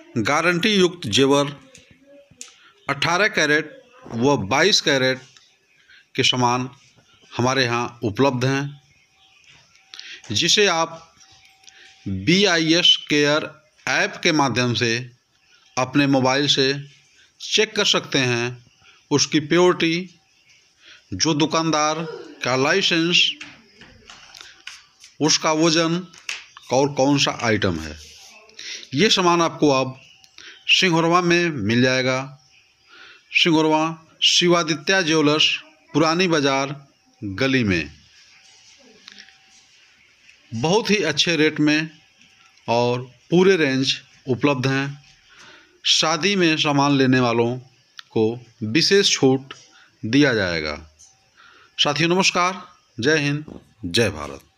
Guarantee युक्त जेवर 18 carat व 22 कैरेट के सामान हमारे यहाँ उपलब्ध हैं, जिसे आप BIS केयर ऐप के माध्यम से अपने मोबाइल से चेक कर सकते हैं। उसकी प्योरिटी, जो दुकानदार का लाइसेंस, उसका वज़न और कौन सा आइटम है, ये सामान आपको अब सिंघोरवा में मिल जाएगा। सिंघोरवा शिवादित्य ज्वेलर्स, पुरानी बाज़ार गली में, बहुत ही अच्छे रेट में और पूरे रेंज उपलब्ध हैं। शादी में सामान लेने वालों को विशेष छूट दिया जाएगा। साथियों नमस्कार, जय हिंद, जय भारत।